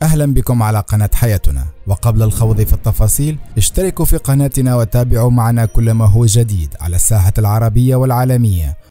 أهلا بكم على قناة حياتنا. وقبل الخوض في التفاصيل اشتركوا في قناتنا وتابعوا معنا كل ما هو جديد على الساحة العربية والعالمية،